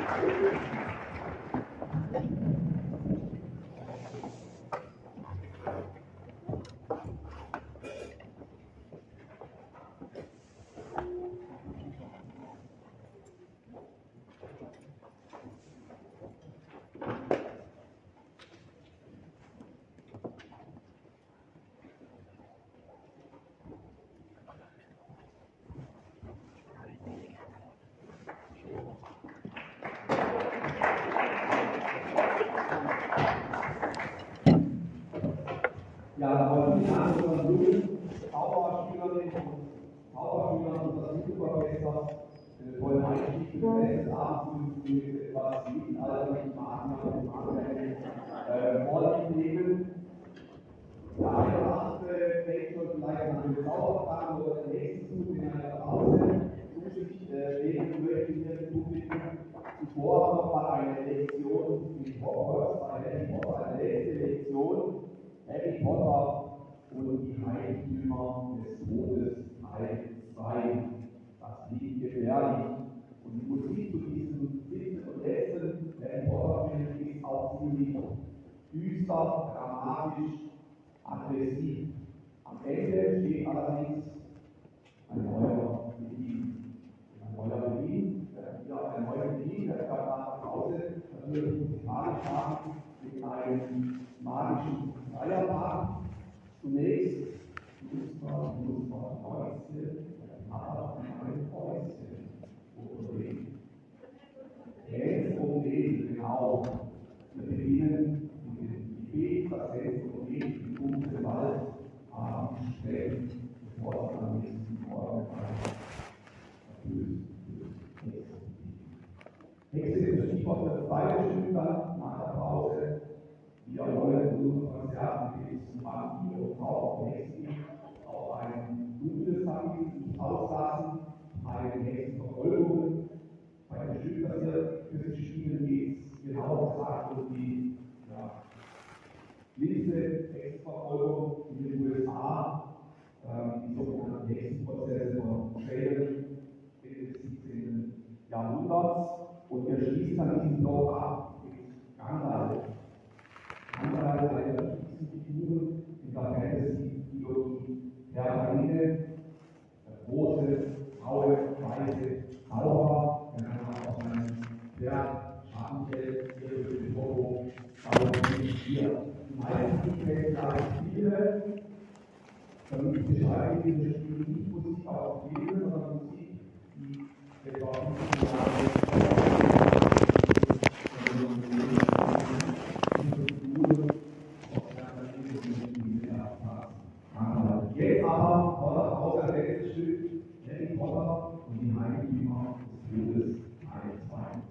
Ja, heute die anderen Blumen, Zauberspielerinnen und Zauberspieler und das Jugendorchester wollen eigentlich für den Rest des Abends mit etwas mittelalterlichen Maßnahmen und vorliegen nehmen. Der eine oder andere denkt schon vielleicht an den Zaubertag oder den nächsten Zug in einer Pause. Zu sich legen möchten wir im Publikum zuvor noch mal eine Lektion mit Hogwarts, eine letzte Lektion. Harry Potter und die Heiligtümer des Todes Teil 2. Das liegt gefährlich. Und die Musik zu diesem 7. und letzten Harry Potter-Film ist auch ziemlich düster, dramatisch, aggressiv. Am Ende steht allerdings ein neuer Beginn. Ein neuer Beginn, der kann nach Hause natürlich musikalisch haben, mit einem magischen Feiertag. Zunächst muss man Häuschen, aber ein Häuschen umdrehen. Genau. Wir beginnen mit dem Gebet, das Gebet im dunklen Wald am Strand, bevor es am nächsten Morgen Nächste ist das Stichwort der zweite Stück dann nach der Pause. Wir wollen unsere Konzerte mit Vampir und Frau nächsten auf ein dunkles Kapitel auslassen, eine nächste Verfolgung. Bei dem Stück, das hier für sich spielen, geht es genau gesagt um die linke Rechtsverfolgung in den USA, die sogenannten Hexenprozesse von Salem Ende des 17. Jahrhunderts. Und wir schließen dann diesen Block ab mit Gandalf. Gandalf, eine der wichtigsten Figuren in der Fantasy-Ideologie der Ringe, der große, graue, weiße Zauberer, der kann auch ein sehr Schattenfeld hier durch den Vorhof, aber hier. Die meisten kennen da Spiele, damit beschreiben diese Spiele nicht Musik auf Filme, sondern Musik, die etwa 15 Jahre jetzt aber aus der letzte Stück Harry Potter und die Heiligtümer des Todes Teil 2.